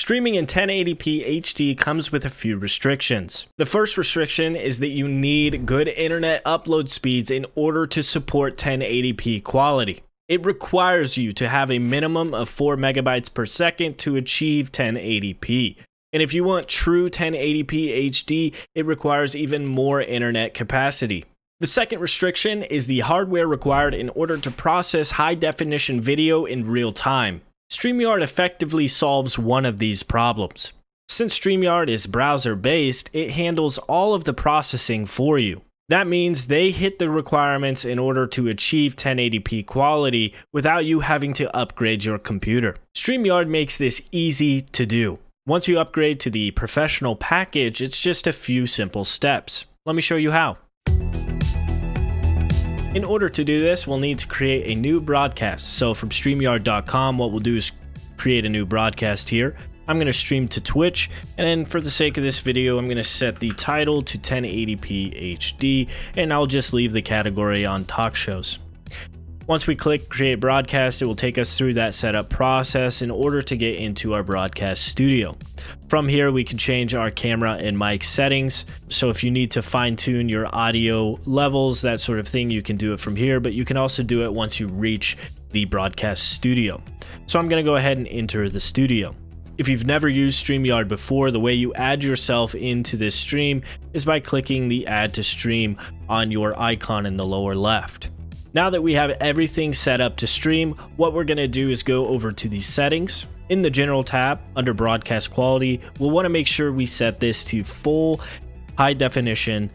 Streaming in 1080p HD comes with a few restrictions. The first restriction is that you need good internet upload speeds in order to support 1080p quality. It requires you to have a minimum of 4 megabytes per second to achieve 1080p. And if you want true 1080p HD, it requires even more internet capacity. The second restriction is the hardware required in order to process high-definition video in real time. StreamYard effectively solves one of these problems. Since StreamYard is browser-based, it handles all of the processing for you. That means they hit the requirements in order to achieve 1080p quality without you having to upgrade your computer. StreamYard makes this easy to do. Once you upgrade to the professional package, it's just a few simple steps. Let me show you how. In order to do this, we'll need to create a new broadcast. So from StreamYard.com, what we'll do is create a new broadcast here. I'm going to stream to Twitch, and then for the sake of this video, I'm going to set the title to 1080p HD, and I'll just leave the category on talk shows. Once we click Create Broadcast, it will take us through that setup process in order to get into our broadcast studio. From here, we can change our camera and mic settings. So if you need to fine-tune your audio levels, that sort of thing, you can do it from here, but you can also do it once you reach the broadcast studio. So I'm going to go ahead and enter the studio. If you've never used StreamYard before, the way you add yourself into this stream is by clicking the Add to Stream on your icon in the lower left. Now that we have everything set up to stream, what we're going to do is go over to the settings. In the General tab, under Broadcast Quality, we'll want to make sure we set this to full high definition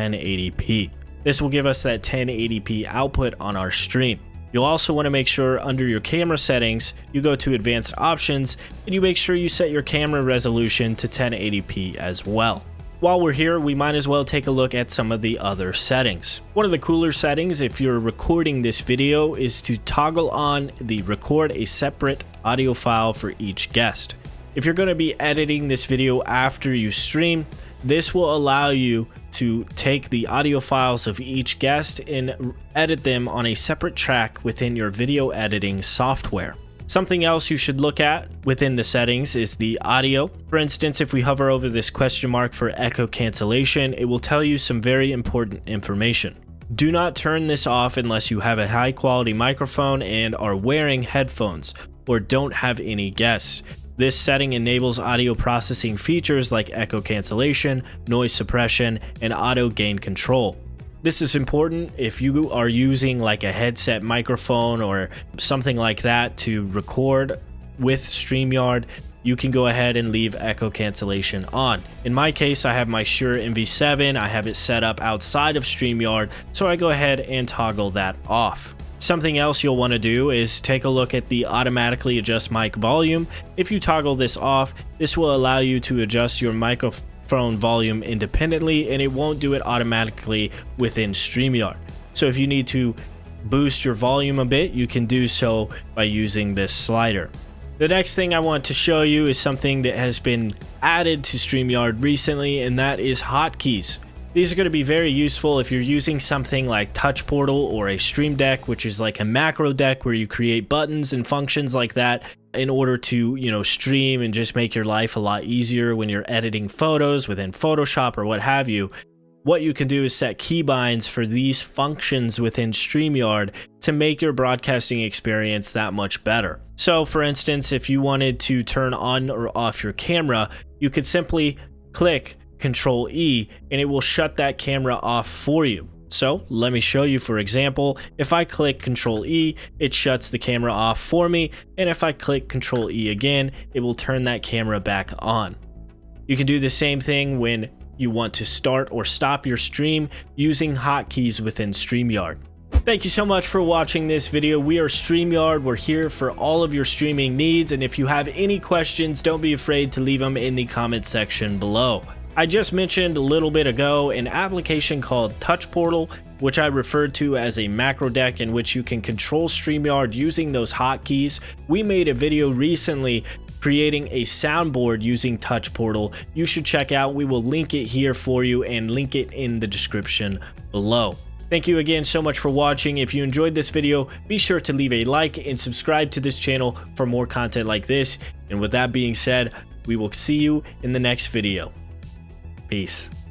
1080p. This will give us that 1080p output on our stream. You'll also want to make sure under your camera settings, you go to Advanced Options, and you make sure you set your camera resolution to 1080p as well. While we're here, we might as well take a look at some of the other settings. One of the cooler settings, if you're recording this video, is to toggle on the record a separate audio file for each guest. If you're going to be editing this video after you stream, this will allow you to take the audio files of each guest and edit them on a separate track within your video editing software. Something else you should look at within the settings is the audio. For instance, if we hover over this question mark for echo cancellation, it will tell you some very important information. Do not turn this off unless you have a high quality microphone and are wearing headphones or don't have any guests. This setting enables audio processing features like echo cancellation, noise suppression, and auto gain control. This is important if you are using like a headset microphone or something like that to record with StreamYard. You can go ahead and leave echo cancellation on. In my case, I have my Shure MV7. I have it set up outside of StreamYard, so I go ahead and toggle that off. Something else you'll want to do is take a look at the automatically adjust mic volume. If you toggle this off, this will allow you to adjust your microphone volume independently, and it won't do it automatically within StreamYard. So if you need to boost your volume a bit, you can do so by using this slider. The next thing I want to show you is something that has been added to StreamYard recently, and that is hotkeys. These are going to be very useful if you're using something like Touch Portal or a Stream Deck, which is like a macro deck where you create buttons and functions like that in order to, stream and just make your life a lot easier when you're editing photos within Photoshop or what have you. What you can do is set keybinds for these functions within StreamYard to make your broadcasting experience that much better. So for instance, if you wanted to turn on or off your camera, you could simply click Control E and it will shut that camera off for you. So let me show you. For example, if I click Control E, it shuts the camera off for me, and if I click Control E again, it will turn that camera back on. You can do the same thing when you want to start or stop your stream using hotkeys within StreamYard. Thank you so much for watching this video. We are StreamYard. We're here for all of your streaming needs, and if you have any questions, don't be afraid to leave them in the comment section below. I just mentioned a little bit ago an application called Touch Portal, which I referred to as a macro deck in which you can control StreamYard using those hotkeys. We made a video recently creating a soundboard using Touch Portal. You should check out. We will link it here for you and link it in the description below. Thank you again so much for watching. If you enjoyed this video, be sure to leave a like and subscribe to this channel for more content like this. And with that being said, We will see you in the next video. Peace.